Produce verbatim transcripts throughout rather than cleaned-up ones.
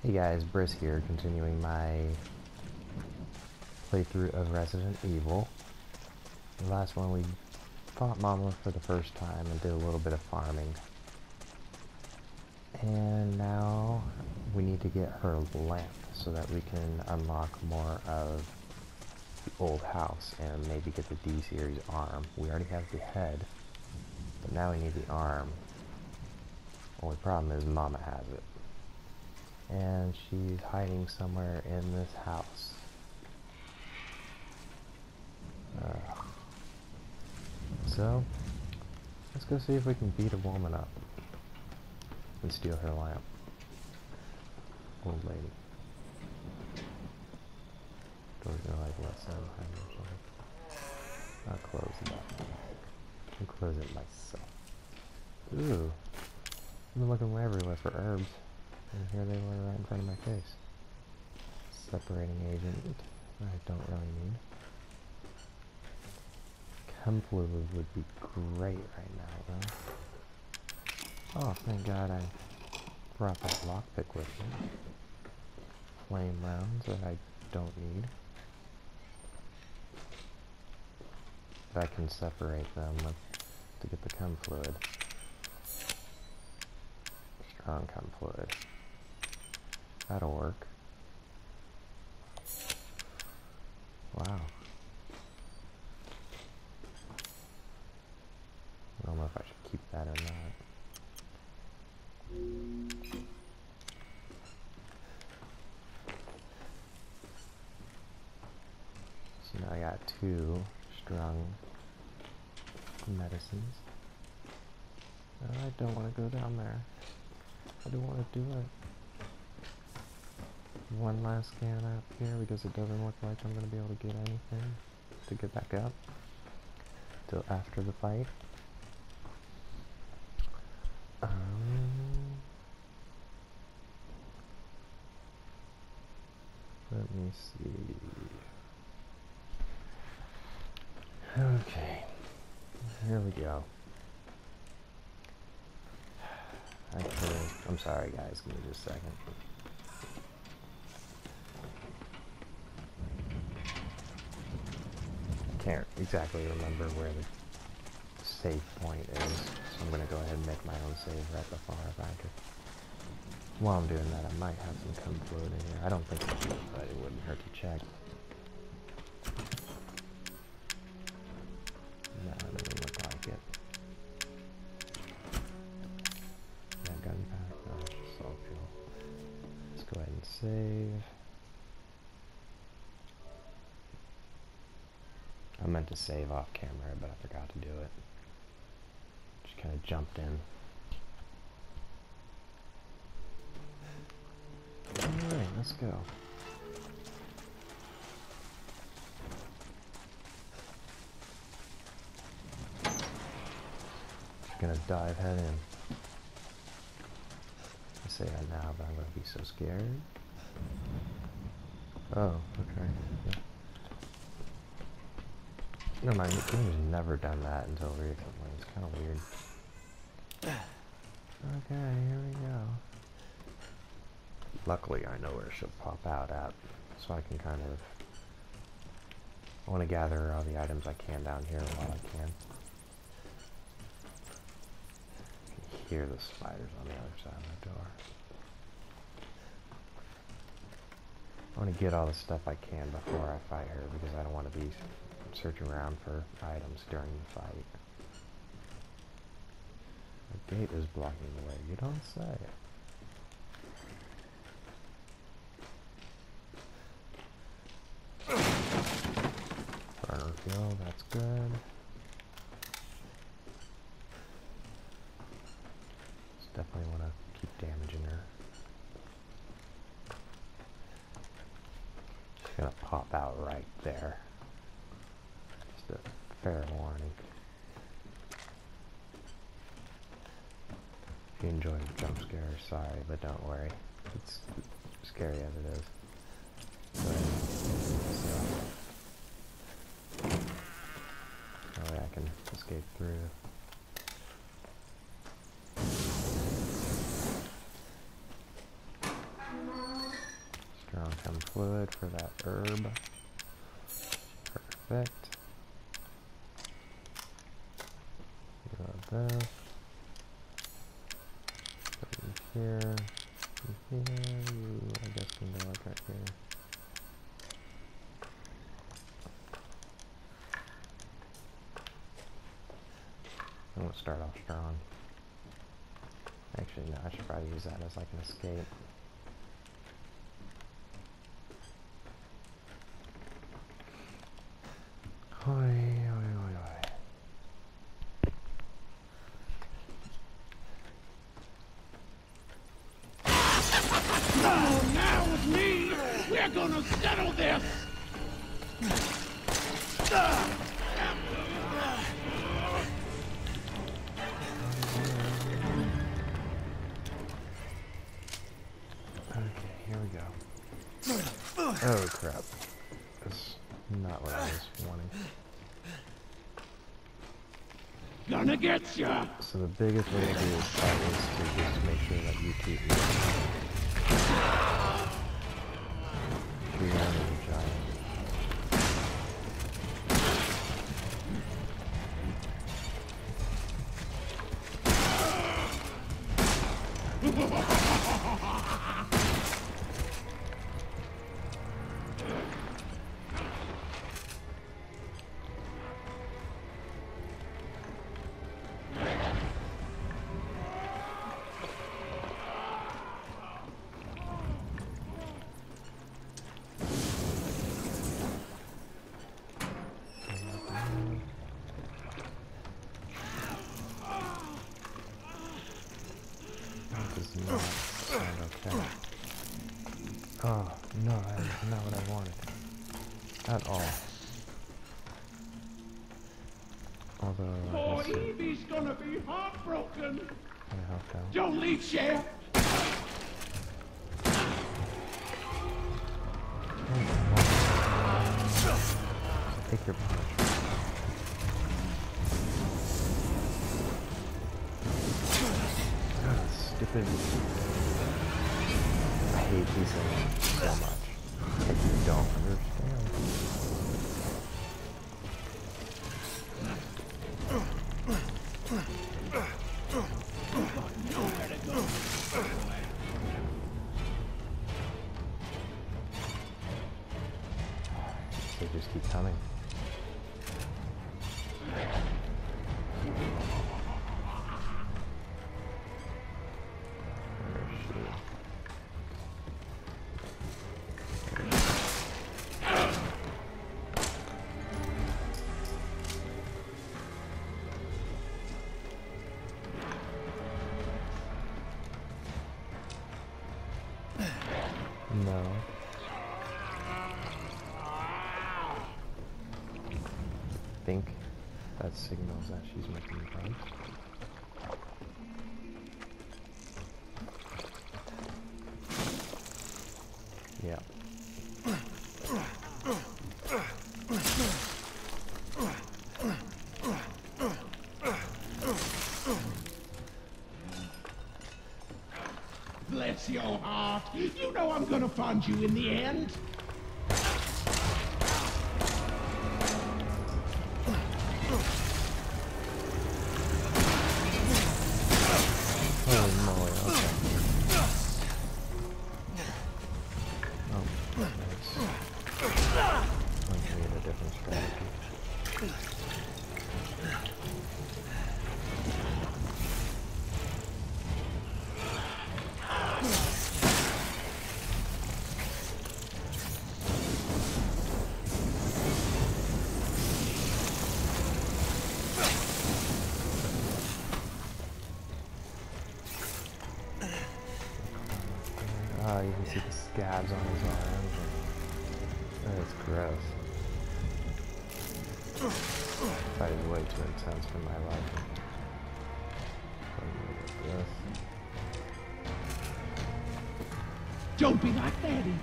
Hey guys, Briss here, continuing my playthrough of Resident Evil. The last one we fought Mama for the first time and did a little bit of farming. And now we need to get her lamp so that we can unlock more of the old house and maybe get the D-Series arm. We already have the head, but now we need the arm. Only problem is Mama has it. And she's hiding somewhere in this house. Uh, so, let's go see if we can beat a woman up and steal her lamp. Old lady. Doors are like less than behind or something. I'll close that. I'll close it myself. Ooh. I've been looking everywhere for herbs. And here they were right in front of my face. Separating agent. I don't really need. Chem fluid would be great right now, though. Oh, thank God I brought that lockpick with me. Flame rounds that I don't need. But I can separate them with, to get the chem fluid. Strong chem fluid. That'll work. Wow. I don't know if I should keep that or not. So now I got two strong medicines. I don't want to go down there. I don't want to do it. One last scan up here because it doesn't look like I'm going to be able to get anything to get back up till after the fight. Um, let me see. Okay, here we go. Actually, I'm sorry guys, give me just a second. Can't exactly remember where the save point is, so I'm gonna go ahead and make my own save right before I find it. While I'm doing that, I might have some chem fluid in here. I don't think I do, but it wouldn't hurt to check. No, it doesn't look like it. Yeah, gunpowder. No, it's just salt fuel. Let's go ahead and save. I meant to save off camera, but I forgot to do it. Just kind of jumped in. Alright, let's go. Just gonna dive head in. I say that now, but I'm gonna be so scared. Oh, okay. Yeah. No, my game's never done that until recently. It's kind of weird. Okay, here we go. Luckily, I know where she'll pop out at, so I can kind of... I want to gather all the items I can down here while I can. I can hear the spiders on the other side of the door. I want to get all the stuff I can before I fight her, because I don't want to be searching around for items during the fight. The gate is blocking the way, you don't say. Burner fuel, that's good. Just definitely want to keep damaging her. She's gonna pop out right there. Just a fair warning. If you enjoy the jump scares, sorry, but don't worry. It's scary as it is. But, so, that way I can escape through. chem fluid for that herb. Perfect. Got this. Put it in here. In here. Ooh, I guess we can go like right here. I'm gonna start off strong. Actually, no, I should probably use that as like an escape. Oi, oi, oi, oi. Oh, now with me, we're gonna settle this! Okay, here we go. Oh crap. That's not what I was wanting. Gonna get ya! So the biggest way to do this fight is to just make sure that you keep moving. Shoot on the giant. Oh, no, that is not what I wanted. At all. Although, Poor I guess it Evie's gonna be heartbroken! kind of helped out. Don't leave, Sheriff! Take your punch. Ah, stupid. I hate these things so much. And you don't understand. They just keep coming. Where is she? No. I think that signals that she's making friends. Yeah. Bless your heart. You know I'm gonna find you in the end. Holy moly, okay. Oh, nice. I'm gonna need a different strategy. Ah, you can see the scabs on his arms. That's gross. That is way too intense for my liking. This. Don't be like Daddy.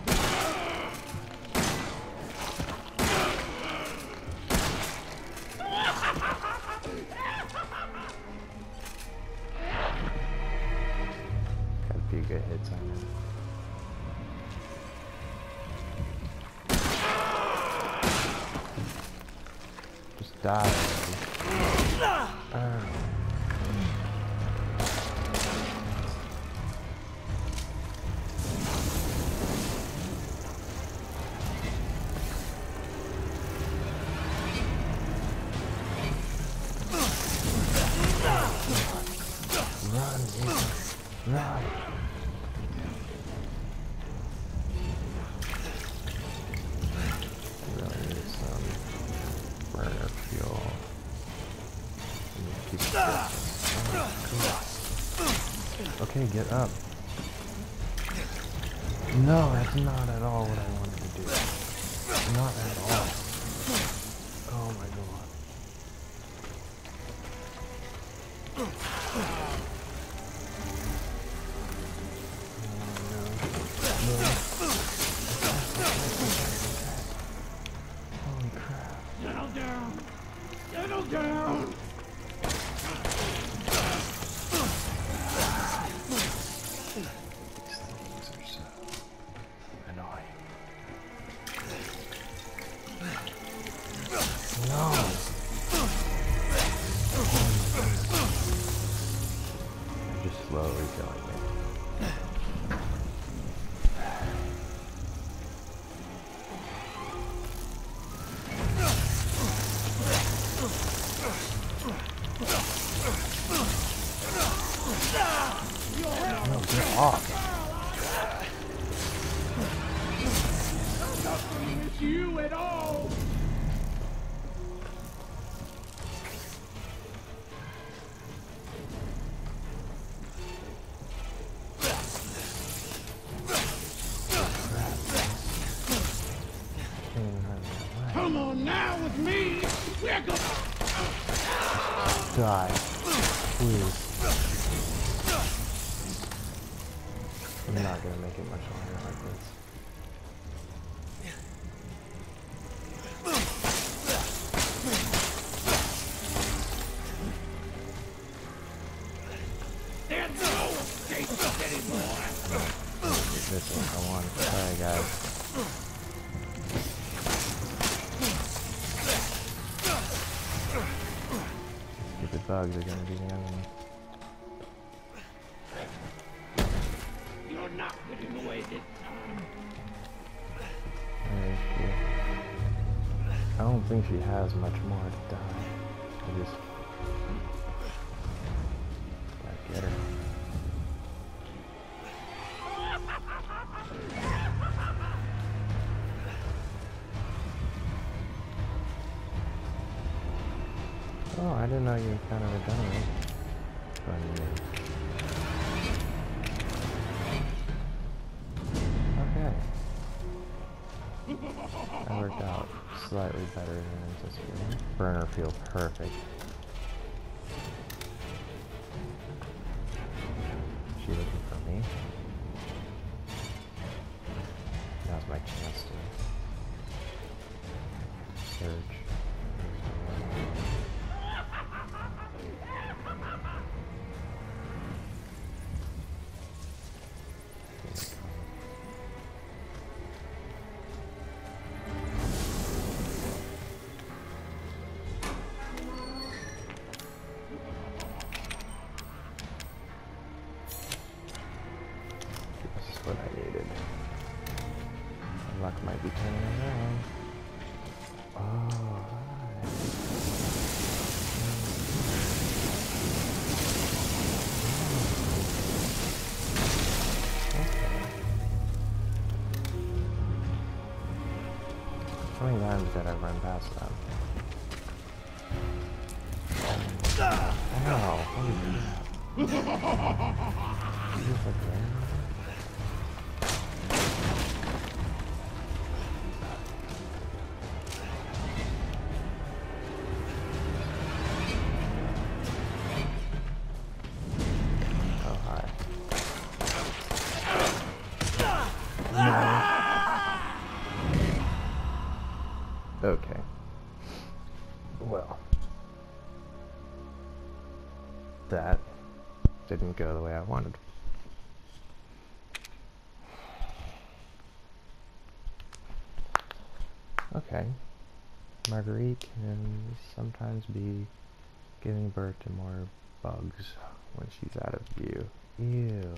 Got a few good hits on him. Die. Uh. Run, Ethan. Run. Really need some burner fuel. Keep oh, okay, get up. No, that's not at all what I wanted to do. Not at all. Oh my god. Holy crap. Settle down. Settle down. These things are so annoying. No. They're just slowly killing me. No, get off. Nothing with you at all. Come on now with me. We're gonna Die. Please. I'm not gonna make it much longer like this. There's no escape anymore. This is I want. Sorry guys. Stupid bugs are gonna be the enemy. You're not getting away this time. Where is she? I don't think she has much more to die. I just gotta get her. Oh, I didn't know you were kind of redundant. Okay. That worked out slightly better than anticipated. Burner feels perfect. Is she looking for me? Now's my chance to search. What I needed. My luck might be turning around. Oh, hi. Okay. How many times did I run past them? Ow, holy crap. Is this like random? Okay. Well, that didn't go the way I wanted. Okay. Marguerite can sometimes be giving birth to more bugs when she's out of view. Ew.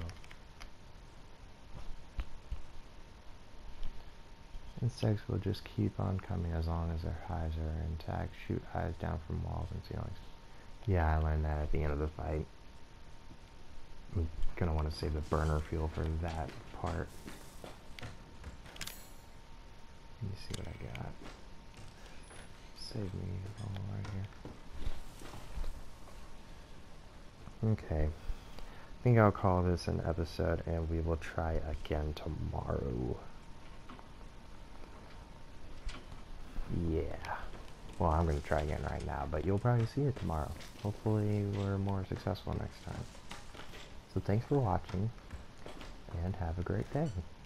Insects will just keep on coming as long as their hives are intact. Shoot hives down from walls and ceilings. Yeah, I learned that at the end of the fight. I'm gonna want to save the burner fuel for that part. Let me see what I got. Save me all right here. Okay. I think I'll call this an episode and we will try again tomorrow. Yeah. Well, I'm going to try again right now, but you'll probably see it tomorrow. Hopefully we're more successful next time. So thanks for watching, and have a great day.